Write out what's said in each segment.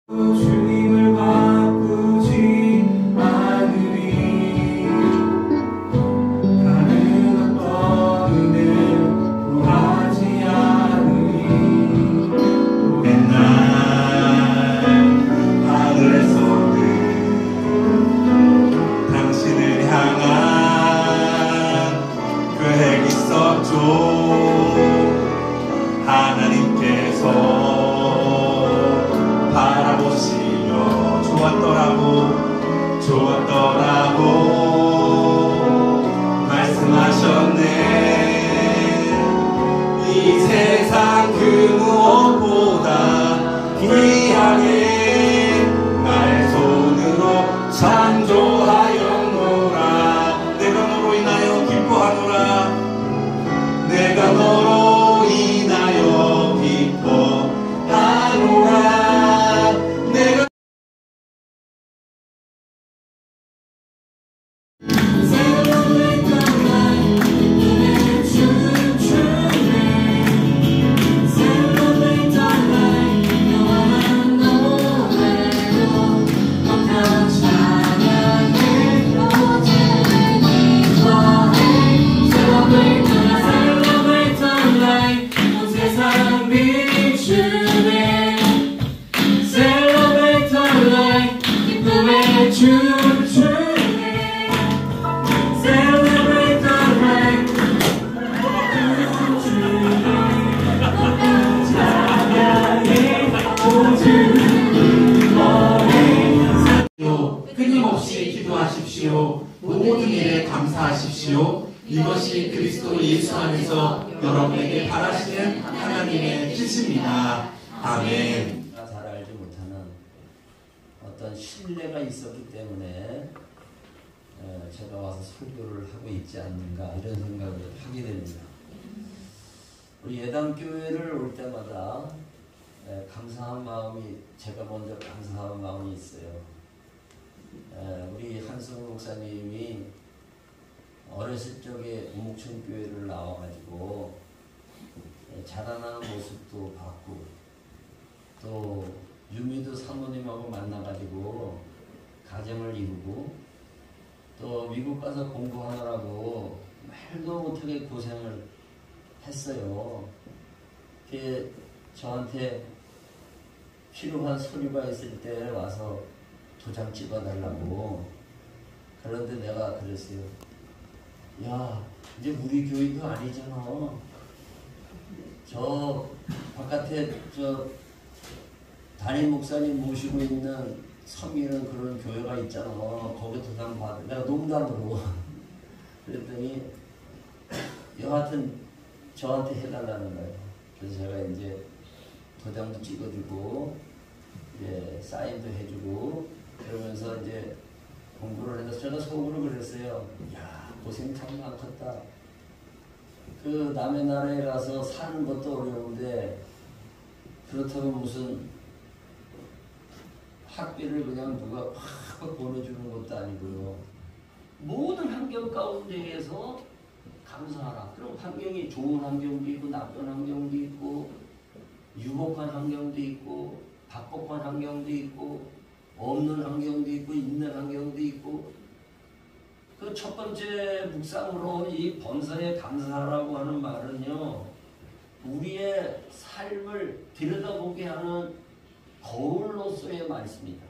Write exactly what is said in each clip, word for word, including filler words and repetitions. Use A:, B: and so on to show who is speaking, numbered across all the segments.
A: 주님을 바꾸지 않으리. 다른 어떤 은혜 구하지 않으리.
B: 맨날 하늘에서는 당신을 향한 계획이 있었죠. 하나님께서 바라보시며 좋았더라고 좋았더라고 말씀하셨네. 이 세상 그 무엇보다 귀하게 나의 손으로 창조하였노라. 내가 너로 인하여 기뻐하노라. 내가 너로 인하여 기뻐하노라. 내가
C: 끊임없이 기도하십시오. 모든 일에 감사하십시오. 이것이 그리스도 예수 안에서 여러분에게 바라시는 하나님의 뜻입니다. 아멘.
D: 잘 알지 못하는 어떤 신뢰가 있었기 때문에 제가 와서 설교를 하고 있지 않는가 이런 생각을 하게 됩니다. 우리 예담교회를 올 때마다 감사한 마음이, 제가 먼저 감사한 마음이 있어요. 우리 한승우 목사님이 어렸을 적에 우목천교회를 나와가지고 자라나는 모습도 봤고, 또 유미도 사모님하고 만나가지고 가정을 이루고, 또 미국 가서 공부하느라고 말도 못하게 고생을 했어요. 그게 저한테 필요한 서류가 있을 때 와서 도장 찍어달라고. 그런데 내가 그랬어요. 야, 이제 우리 교회도 아니잖아. 저 바깥에 저 담임 목사님 모시고 있는 섬기는 그런 교회가 있잖아. 거기 도장 받아. 내가 농담으로 그랬더니 여하튼 저한테 해달라는 거예요. 그래서 제가 이제 도장도 찍어주고 이제 사인도 해주고 그러면서 이제 공부를 해서 제가 속으로 그랬어요. 야, 고생 참 많겠다. 그 남의 나라에 가서 사는 것도 어려운데 그렇다고 무슨 학비를 그냥 누가 팍 보내주는 것도 아니고요. 모든 환경 가운데에서 감사하라. 그럼 환경이 좋은 환경도 있고 나쁜 환경도 있고 유복한 환경도 있고 박복한 환경도 있고 없는 환경도 있고 있는 환경도 있고, 그 첫 번째 묵상으로 이 범사에 감사하라고 하는 말은요, 우리의 삶을 들여다보게 하는 거울로서의 말씀입니다.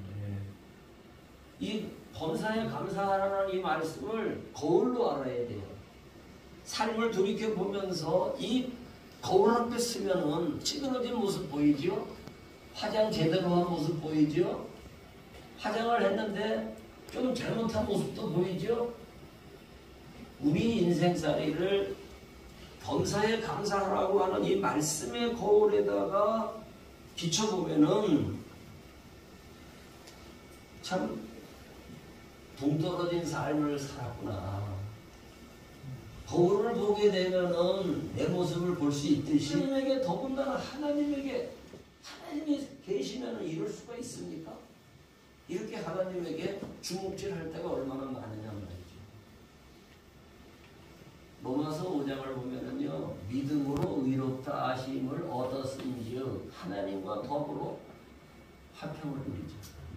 D: 이 범사에 감사하라는 이 말씀을 거울로 알아야 돼요. 삶을 돌이켜보면서 이 거울 앞에 쓰면은 찌그러진 모습 보이죠? 화장 제대로 한 모습 보이죠? 화장을 했는데 좀 잘못한 모습도 보이죠? 우리 인생살이를 범사에 감사하라고 하는 이 말씀의 거울에다가 비춰보면은 참 동떨어진 삶을 살았구나. 거울을 보게 되면은 내 모습을 볼 수 있듯이 하나님에게, 더군다나 하나님에게, 하나님이 계시면은 이럴 수가 있습니까? 이렇게 하나님에게 주목질 할 때가 얼마나 많으냐 말이죠. 로마서 오 장을 보면은요, 믿음으로 의롭다 하심을 얻었은즉 하나님과 더불어 화평을 누리죠.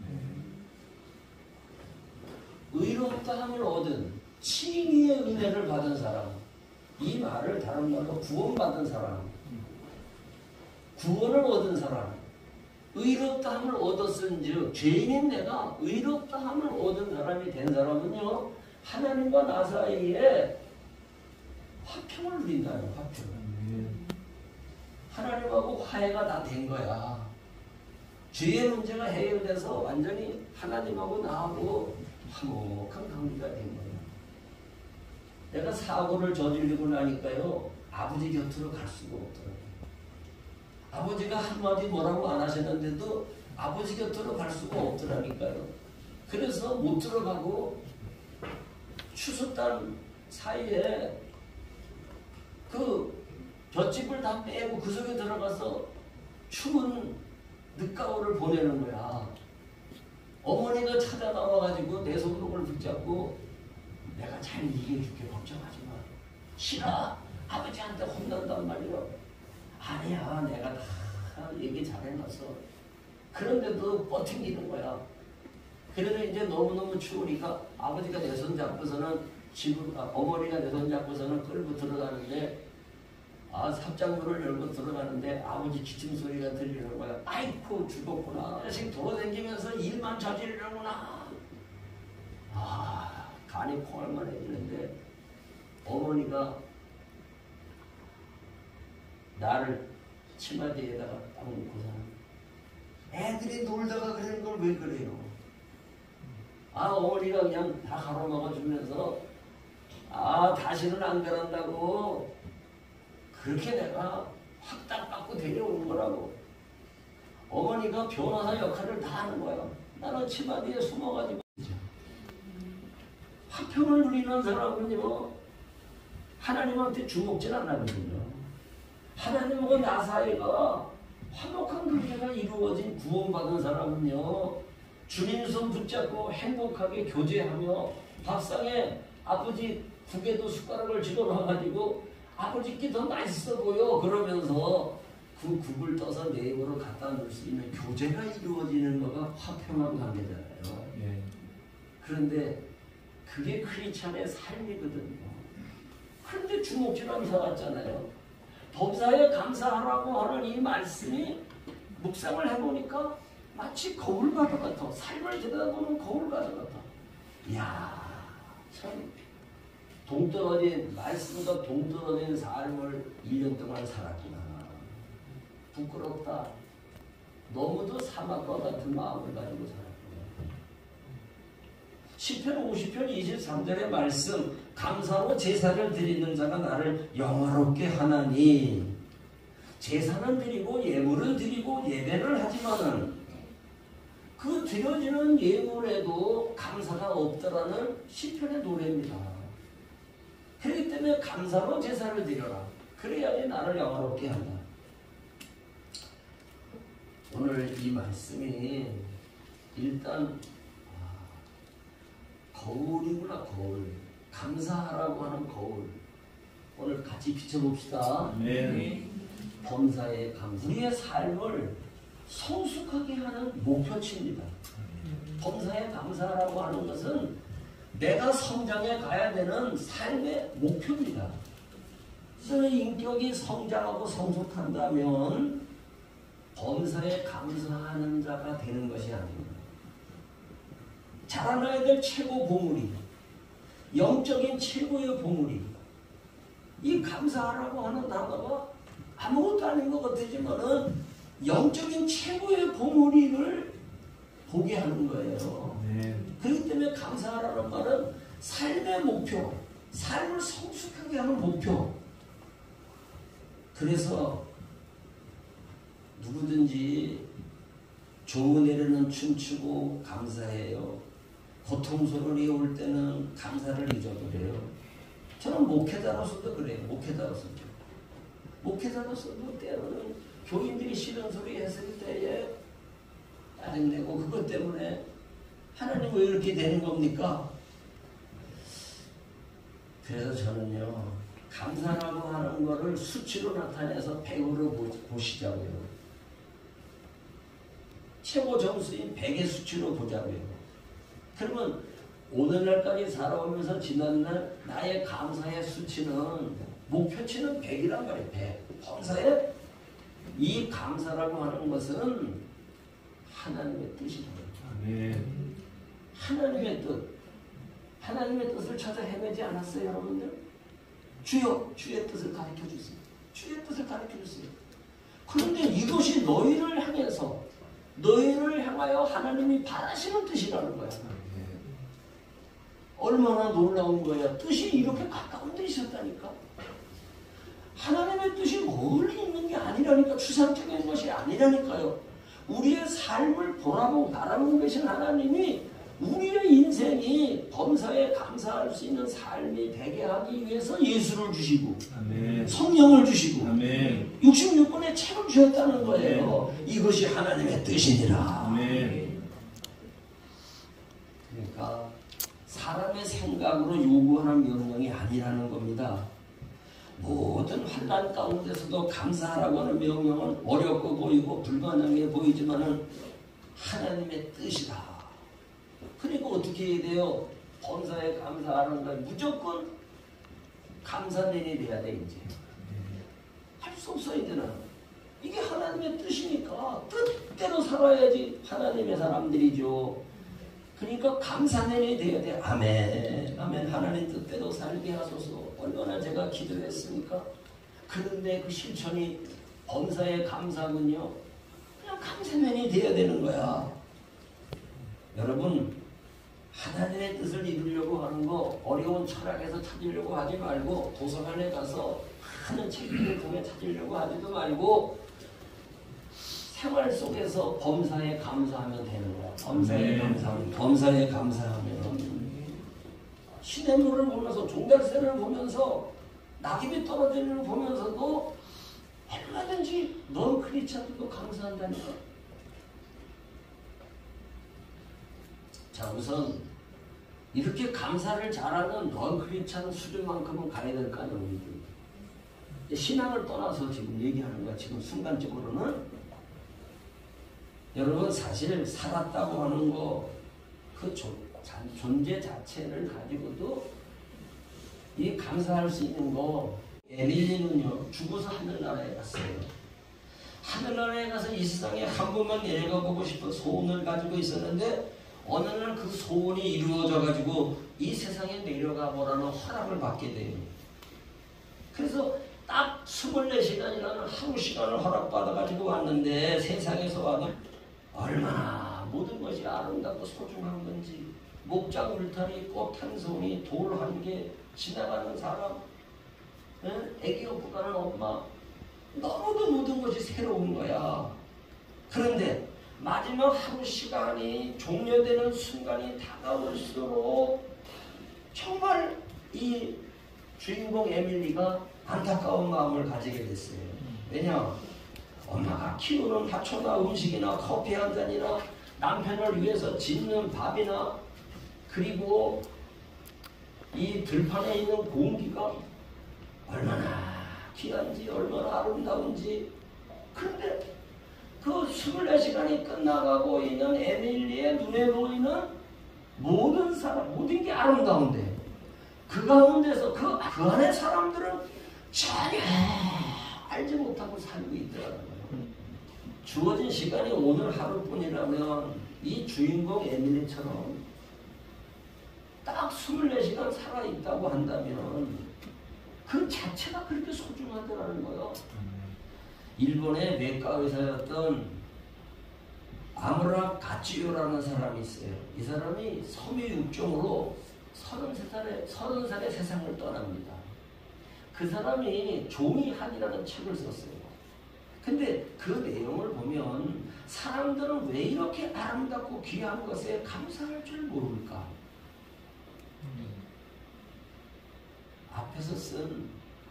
D: 의롭다함을 얻은 칭의의 은혜를 받은 사람, 이 말을 다른 말로 구원받은 사람, 구원을 얻은 사람, 의롭다함을 얻었은즉 죄인인 내가 의롭다함을 얻은 사람이 된 사람은요, 하나님과 나 사이에 화평을 누린다요. 화평. 하나님하고 화해가 다 된 거야. 죄의 문제가 해결돼서 완전히 하나님하고 나하고 화목한 관계가 된 거야. 내가 사고를 저지르고 나니까요, 아버지 곁으로 갈 수가 없더라고요. 아버지가 한마디 뭐라고 안 하셨는데도 아버지 곁으로 갈 수가 없더라니까요. 그래서 못 들어가고 추수단 사이에 그 볏짚을 다 빼고 그 속에 들어가서 추운 늦가을을 보내는 거야. 어머니가 찾아 나와가지고 내 손목을 붙잡고 내가 잘 이겨줄게, 걱정하지 마. 싫어, 아버지한테 혼난단 말이야. 아니야, 내가 다 얘기 잘해놨어. 그런데도 버티는 거야. 그래도 이제 너무너무 추우니까 아버지가 내 손 잡고서는 집을, 아, 어머니가 내 손 잡고서는 끌고 들어가는데, 아, 삽장문을 열고 들어가는데 아버지 기침 소리가 들리는 거야. 아이쿠, 죽었구나. 자식 돌아다니면서 일만 저지르는구나. 아, 간이 콩알만해지는데 어머니가 나를 치마대에다가 딱 놓고서는 애들이 놀다가 그런 걸 왜 그래요? 아, 어머니가 그냥 다 가로막아주면서 아, 다시는 안 그런다고 그렇게 내가 확답 받고 데려오는 거라고. 어머니가 변호사 역할을 다 하는 거야. 나는 치마대에 숨어가지고. 화평을 누리는 사람은요, 하나님한테 주목질 안 하거든요. 하나님하고 나 사이가 화목한 관계가 이루어진 구원받은 사람은요, 주님 손 붙잡고 행복하게 교제하며 밥상에 아버지 국에도 숟가락을 집어넣어가지고 아버지께 더 맛있어 보여 그러면서 그 국을 떠서 내 입으로 갖다 놓을 수 있는 교제가 이루어지는 거가 화평한 관계잖아요.
C: 예.
D: 그런데 그게 크리스찬의 삶이거든요. 그런데 주목질하는 사 같잖아요. 범사에 감사하라고 하는 이 말씀이 묵상을 해보니까 마치 거울과도 같아. 삶을 들여다보는 거울과도 같아. 이야, 참 동떨어진, 말씀과 동떨어진 삶을 일 년 동안 살았구나. 부끄럽다. 너무도 사막과 같은 마음을 가지고 살았구나. 시편 오십 편 이십삼 절의 말씀, 감사로 제사를 드리는 자가 나를 영화롭게 하나니. 제사는 드리고 예물은 드리고 예배를 하지만은 그 드려지는 예물에도 감사가 없더라는 시편의 노래입니다. 그렇기 때문에 감사로 제사를 드려라. 그래야지 나를 영화롭게 한다. 오늘 이 말씀이 일단 아, 거울이구나. 거울. 감사하라고 하는 거울. 오늘 같이 비춰봅시다.
C: 네.
D: 범사의 감사. 우리의 삶을 성숙하게 하는 목표치입니다. 범사에 감사하라고 하는 것은 내가 성장해 가야 되는 삶의 목표입니다. 그래서 인격이 성장하고 성숙한다면 범사에 감사하는 자가 되는 것이 아닙니다. 자라나야 될 최고 보물이, 영적인 최고의 보물이, 이 감사하라고 하는 단어가 아무것도 아닌 것 같지만은 영적인 최고의 보물임을 보게 하는 거예요.
C: 네.
D: 그렇기 때문에 감사하라는 말은 삶의 목표, 삶을 성숙하게 하는 목표. 그래서 누구든지 좋은 일에는 춤추고 감사해요. 고통스러움이 올 때는 감사를 잊어버려요. 저는 목회자로서도 그래요. 목회자로서도. 목회자로서도 때로는 교인들이 싫은 소리 했을 때에 짜증내고 그것 때문에 하나님 왜 이렇게 되는 겁니까? 그래서 저는요, 감사라고 하는 거를 수치로 나타내서 백으로 보시자고요. 최고 점수인 백의 수치로 보자고요. 그러면 오늘날까지 살아오면서 지난날 나의 감사의 수치는 목표치는 백이란 말이에요. 백. 범사에 이 감사라고 하는 것은 하나님의 뜻이다.
C: 아멘.
D: 하나님의 뜻. 하나님의 뜻을 찾아 헤매지 않았어요, 여러분들? 주여, 주의 뜻을 가르쳐 주세요. 주의 뜻을 가르쳐 주세요. 그런데 이것이 너희를 향해서, 너희를 향하여 하나님이 바라시는 뜻이라는 거야. 얼마나 놀라운 거야. 뜻이 이렇게 가까운 데 있었다니까. 하나님의 뜻이 멀리 있는 게 아니라니까. 추상적인 것이 아니라니까요. 우리의 삶을 보라고 바라보고 계신 하나님이 우리의 인생이 범사에 감사할 수 있는 삶이 되게 하기 위해서 예수를 주시고
C: 아멘.
D: 성령을 주시고
C: 아멘.
D: 육십육 권의 책을 주셨다는 거예요. 아멘. 이것이 하나님의 뜻이니라.
C: 아멘.
D: 그러니까 사람의 생각으로 요구하는 명령이 아니라는 겁니다. 모든 환난 가운데서도 감사하라고 하는 명령은 어렵고 보이고 불가능해 보이지만은 하나님의 뜻이다. 그러니까 어떻게 해야 돼요? 범사에 감사하는 거 무조건 감사년이 돼야 돼. 이제 할 수 없어. 이제는 이게 하나님의 뜻이니까 뜻대로 살아야지 하나님의 사람들이죠. 그러니까 감사년이 돼야 돼. 아멘. 아멘. 하나님 뜻대로 살게 하소서. 얼마나 제가 기도했습니까? 그런데 그 실천이 범사에 감사군요. 그냥 감사년이 돼야 되는 거야. 여러분, 하나님의 뜻을 이루려고 하는 거 어려운 철학에서 찾으려고 하지 말고 도서관에 가서 많은 책들을 통해 찾으려고 하지도 말고 생활 속에서 범사에 감사하면 되는 거야. 범사에
C: 네.
D: 감사하면, 범사에 감사하면 시냇물을 보면서 종달새를 보면서 낙엽이 떨어지는 걸 보면서도 얼마든지 넌 크리스찬도 감사한다니까. 자, 우선 이렇게 감사를 잘하는 넌 크리스찬 수준만큼은 가야 될 거 아니에요. 우리들. 신앙을 떠나서 지금 얘기하는 거야. 지금 순간적으로는 여러분 사실 살았다고 하는 거 그 존재 자체를 가지고도 이 감사할 수 있는 거. 에밀리는요 죽어서 하늘나라에 갔어요. 하늘나라에 가서 이 세상에 한 번만 내려가 보고 싶은 소원을 가지고 있었는데 어느 날 그 소원이 이루어져 가지고 이 세상에 내려가 보라는 허락을 받게 돼요. 그래서 딱 스물네 시간이라는 하루 시간을 허락받아 가지고 왔는데 세상에서 와도 얼마나 모든 것이 아름답고 소중한 건지 목장 울타리 꽃 한 송이 돌 한 개 지나가는 사람 애기 업고 가는 엄마 너무도 모든 것이 새로운 거야. 그런데 마지막 하루 시간이 종료되는 순간이 다가올수록 정말 이 주인공 에밀리가 안타까운 마음을 가지게 됐어요. 왜냐? 엄마가 키우는 하초나 음식이나 커피 한 잔이나 남편을 위해서 짓는 밥이나 그리고 이 들판에 있는 공기가 얼마나 귀한지 얼마나 아름다운지. 그런데 그 스물네 시간이 끝나가고 있는 에밀리의 눈에 보이는 모든 사람, 모든 게 아름다운데 그 가운데서 그, 그 안에 사람들은 전혀 알지 못하고 살고 있더라고요. 주어진 시간이 오늘 하루뿐이라면 이 주인공 에밀리처럼 딱 스물네 시간 살아있다고 한다면 그 자체가 그렇게 소중하더라는 거예요. 일본의 내과 의사였던 아무라 가치요라는 사람이 있어요. 이 사람이 섬유육종으로 서른세 살에, 서른 살에 세상을 떠납니다. 그 사람이 종이한이라는 책을 썼어요. 근데 그 내용을 보면 사람들은 왜 이렇게 아름답고 귀한 것에 감사할 줄 모를까? 앞에서 쓴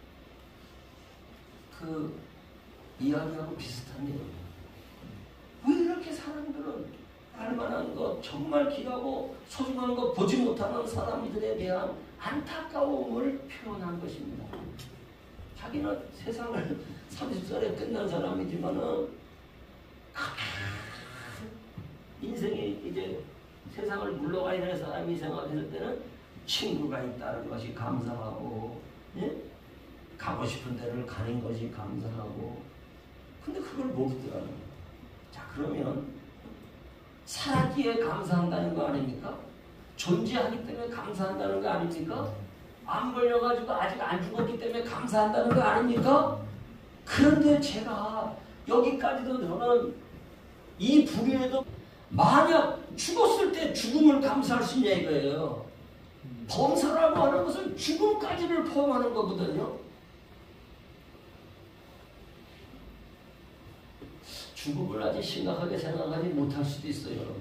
D: 그 이야기하고 비슷한 내용이에요. 왜 이렇게 사람들은 알만한 것, 정말 귀하고 소중한 것 보지 못하는 사람들에 대한 안타까움을 표현한 것입니다. 자기는 세상을 삼십 살에 끝난 사람이지만은 세상을 물러가 있는 사람이 생각했을 때는 친구가 있다는 것이 감사하고, 예? 가고 싶은 데를 가는 것이 감사하고, 근데 그걸 모르더라는 거예요. 자, 그러면 살았기에 감사한다는 거 아닙니까? 존재하기 때문에 감사한다는 거 아닙니까? 안 걸려가지고 아직 안 죽었기 때문에 감사한다는 거 아닙니까? 그런데 제가 여기까지도 저는 이 불의에도 만약 죽었을 때 죽음을 감사할 수 있냐 이거예요. 범사라고 하는 것은 죽음까지를 포함하는 거거든요. 죽음을 아직 심각하게 생각하지 못할 수도 있어요, 여러분.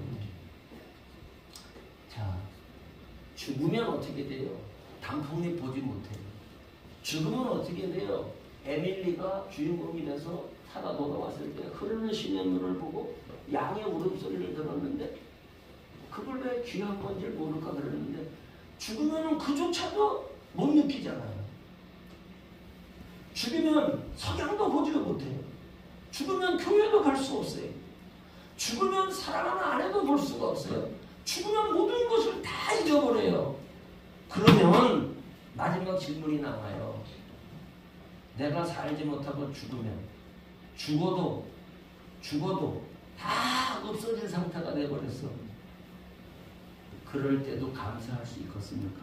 D: 자, 죽으면 어떻게 돼요? 단풍잎 보지 못해요. 죽으면 어떻게 돼요? 에밀리가 주인공이 돼서 타다 돌아왔을 때 흐르는 시냇물을 보고 양의 울음소리를 들었는데 그걸 왜 귀한 건지 모를까 그랬는데 죽으면 그조차도 못 느끼잖아요. 죽으면 석양도 보지도 못해요. 죽으면 교회도 갈 수 없어요. 죽으면 사랑하는 아내도 볼 수가 없어요. 죽으면 모든 것을 다 잊어버려요. 그러면 마지막 질문이 나와요. 내가 살지 못하고 죽으면 죽어도 죽어도 다 없어진 상태가 되어버렸어. 그럴 때도 감사할 수 있겠습니까?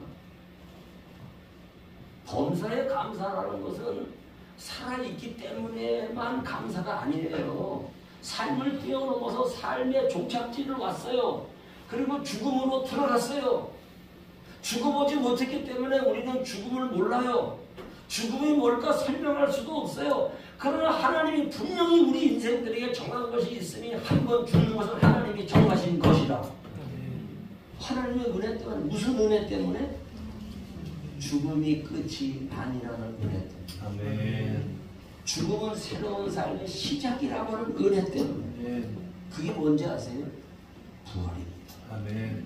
D: 범사에 감사라는 것은 살아있기 때문에만 감사가 아니에요. 삶을 뛰어넘어서 삶의 종착지를 왔어요. 그리고 죽음으로 들어갔어요. 죽어보지 못했기 때문에 우리는 죽음을 몰라요. 죽음이 뭘까 설명할 수도 없어요. 그러나 하나님이 분명히 우리 인생들에게 정한 것이 있으니 한 번 죽는 것은 하나님이 정하신 것이다. 하나님의 은혜 때문에. 무슨 은혜 때문에? 죽음이 끝이 아니라는 은혜 때문에.
C: 아멘.
D: 죽음은 새로운 삶의 시작이라고 하는 은혜 때문에.
C: 아멘.
D: 그게 뭔지 아세요? 부활입니다.
C: 아멘.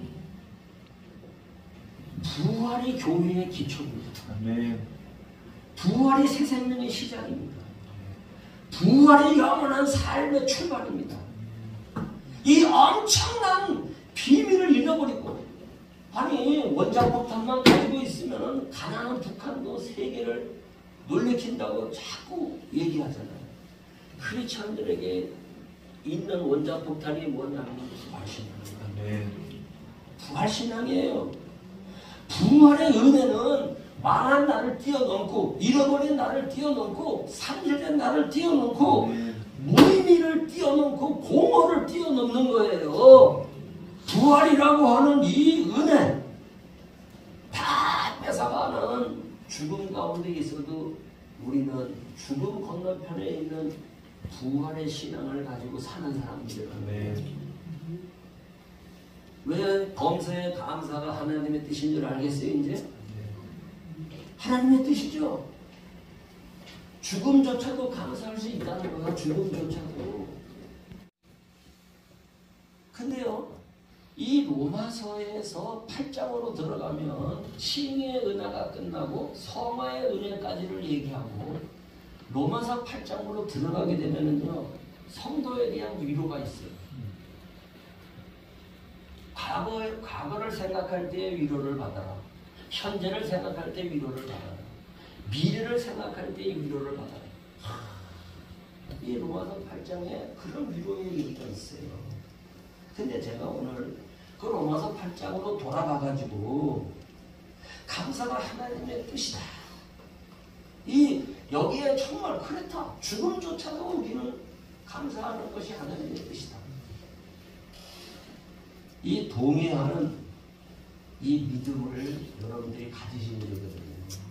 D: 부활이 교회의 기초입니다.
C: 아멘.
D: 부활이 새 생명의 시작입니다. 부활이 영원한 삶의 출발입니다. 이 엄청난 비밀을 잃어버리고, 아니 원자폭탄만 가지고 있으면 가난한 북한도 세계를 놀래킨다고 자꾸 얘기하잖아요. 크리스찬들에게 있는 원자폭탄이 뭐냐면 부활신앙입니다.
C: 아멘.
D: 부활신앙이에요. 부활의 은혜는 망한 나를 뛰어넘고, 잃어버린 나를 뛰어넘고, 상실된 나를 뛰어넘고, 무의미를 뛰어넘고 공허를 뛰어넘는 거예요. 부활이라고 하는 이 은혜 다 뺏어가는 죽음 가운데 있어도 우리는 죽음 건너편에 있는 부활의 신앙을 가지고 사는 사람들이에요. 왜 범사의 감사가 하나님의 뜻인 줄 알겠어요? 이제 하나님의 뜻이죠. 죽음조차도 감사할 수 있다는 거야. 죽음조차도. 근데요, 이 로마서에서 팔 장으로 들어가면 칭의 은혜가 끝나고 성화의 은혜까지를 얘기하고, 로마서 팔 장으로 들어가게 되면은요, 성도에 대한 위로가 있어요. 과거에, 과거를 생각할 때 위로를 받아라. 현재를 생각할 때 위로를 받아라. 미래를 생각할 때 위로를 받아라. 이 로마서 팔 장에 그런 위로의 얘기가 있어요. 근데 제가 오늘 그 로마서 팔 장으로 돌아가가지고 감사가 하나님의 뜻이다. 이 여기에 정말 그렇다. 죽음조차도 우리는 감사하는 것이 하나님의 뜻이다. 이 동의하는 이 믿음을 여러분들이 가지시면 되거든요.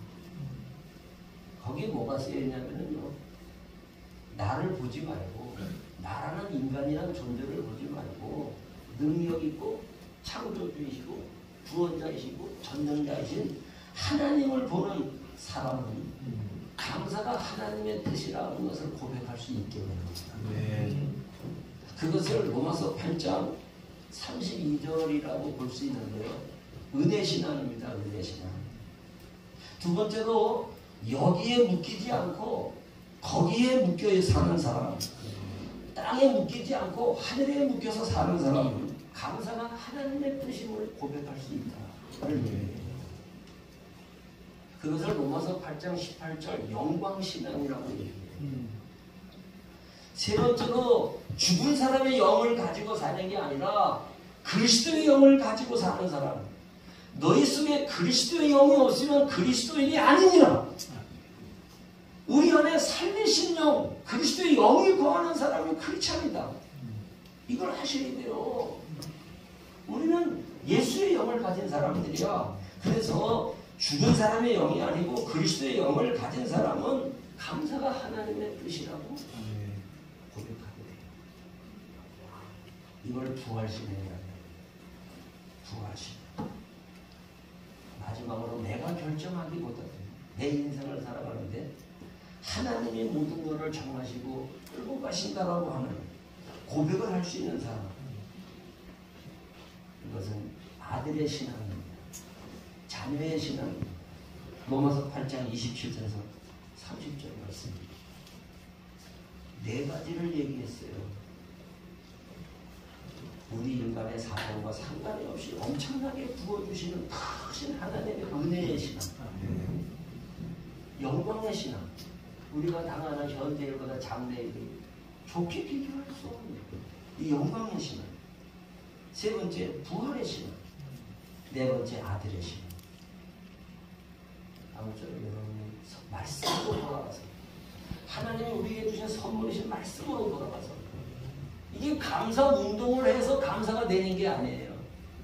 D: 거기에 뭐가 쓰여있냐면요, 나를 보지 말고, 나라는 인간이라는 존재를 보지 말고, 능력 있고 창조주이시고 구원자이시고 전능자이신 하나님을 보는 사람은 감사가 하나님의 뜻이라는 것을 고백할 수 있게 되는 겁니다.
C: 네.
D: 그것을 로마서 팔 장 삼십이 절이라고 볼 수 있는데요. 은혜신앙입니다. 은혜신앙. 두 번째로 여기에 묶이지 않고 거기에 묶여 사는 사람, 땅에 묶이지 않고 하늘에 묶여서 사는 사람, 감사가 하나님의 뜻임을 고백할 수 있다를 얘기해요. 그것을 로마서 팔 장 십팔 절 영광신앙이라고 얘기해요. 세 번째로 죽은 사람의 영을 가지고 사는 게 아니라 그리스도의 영을 가지고 사는 사람. 너희 속에 그리스도의 영이 없으면 그리스도인이 아니니라. 우리 안에 살리신 영, 그리스도의 영이 거하는 사람이 크리스찬이다. 이걸 하셔야 돼요. 우리는 예수의 영을 가진 사람들이야. 그래서 죽은 사람의 영이 아니고 그리스도의 영을 가진 사람은 감사가 하나님의 뜻이라고 고백하게 돼요. 이걸 부활신앙이라고 해요. 부활신앙. 마지막으로 내가 결정하기보다는 내 인생을 살아가는데 하나님이 모든 것을 정하시고 끌고 가신다라고 하는 고백을 할 수 있는 사람. 이것은 아들의 신앙입니다. 자녀의 신앙입니다. 로마서 팔 장 이십칠 절에서 삼십 절 말씀입니다. 네 가지를 얘기했어요. 우리 인간의 사정과 상관이 없이 엄청나게 부어주시는 크신 하나님의 은혜의 신앙, 영광의 신앙. 우리가 당하는 현대일보다 장래일이 좋게 비교할 수 없는 이 영광의 신앙. 세 번째 부활의 신앙. 네 번째 아들의 신앙. 아무쪼록 여러분 말씀으로 돌아가서 하나님이 우리에게 주신 선물이신 말씀으로 돌아가서 이게 감사 운동을 해서 감사가 되는 게 아니에요.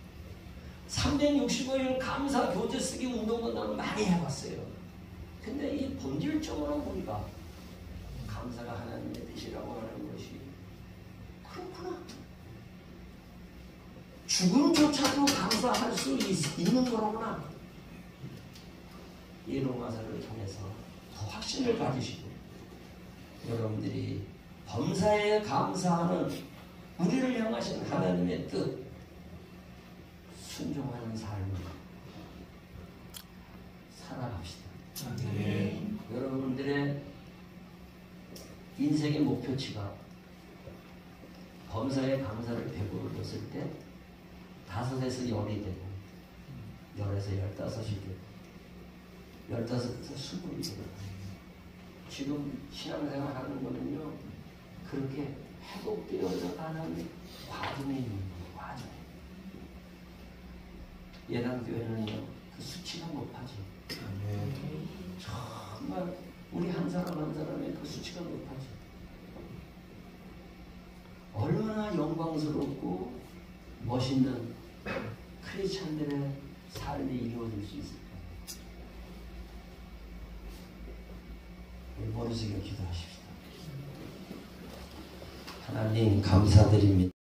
D: 삼백육십오 일 감사 교재 쓰기 운동은 나는 많이 해봤어요. 근데 이 본질적으로 우리가 감사가 하나님의 뜻이라고 하는 것이 그렇구나. 죽음조차도 감사할 수 있, 있는 거로구나. 이 로마서를 통해서 더 확신을 가지시고 여러분들이 범사에 감사하는 우리를 향하신 하나님의 뜻 순종하는 삶을 살아갑시다.
A: 네.
D: 여러분들의 인생의 목표치가 범사에 감사를 베풀었을 때 다섯에서 열이 되고 열에서 열다섯이 되고 열다섯에서 스물이 되고 지금 신앙생활 하는 거는요 그렇게 회복되어져 가는 과정에 있는 거예요. 과정. 예당교회는요 그 수치가 높아져. 정말 우리 한 사람 한 사람의 그 수치가 높아져. 얼마나 영광스럽고 멋있는 크리스찬들의 삶이 이루어질 수 있을까? 머리 숙여 기도하십시다. 하나님 감사드립니다.